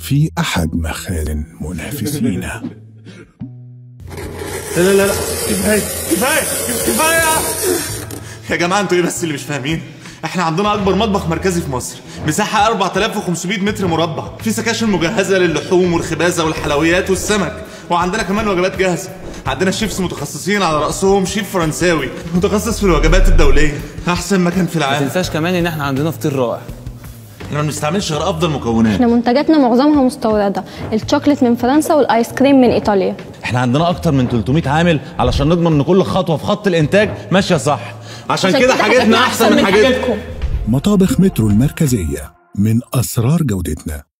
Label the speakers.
Speaker 1: في أحد مخازن منافسينا.
Speaker 2: لا لا لا، كفايه يا جماعه. انتوا ايه بس اللي مش فاهمين؟ احنا عندنا اكبر مطبخ مركزي في مصر، مساحه 4500 متر مربع، في سكاشن مجهزه للحوم والخبازه والحلويات والسمك، وعندنا كمان وجبات جاهزه. عندنا شيفs متخصصين، على راسهم شيف فرنساوي متخصص في الوجبات الدوليه، احسن مكان في العالم.
Speaker 3: ما تنساش كمان ان احنا عندنا فطير رائع.
Speaker 2: احنا ما بنستعملش غير افضل مكونات.
Speaker 4: احنا منتجاتنا معظمها مستورده، الشوكليت من فرنسا والايس كريم من ايطاليا.
Speaker 3: احنا عندنا اكتر من 300 عامل علشان نضمن ان كل خطوه في خط الانتاج ماشيه صح. عشان كده حاجتنا احسن من حاجتكم.
Speaker 1: مطابخ مترو المركزية، من أسرار جودتنا.